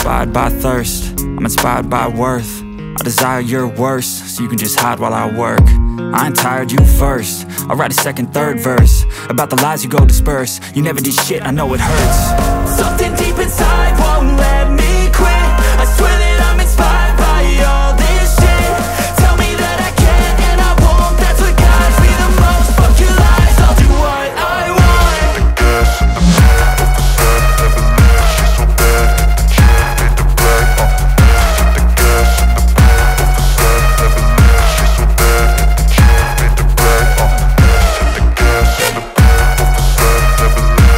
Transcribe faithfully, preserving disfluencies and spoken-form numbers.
inspired by thirst, I'm inspired by worth. I desire your worst, so you can just hide while I work. I ain't tired, you first. I'll write a second, third verse about the lies you go disperse. You never did shit, I know it hurts. Something deep inside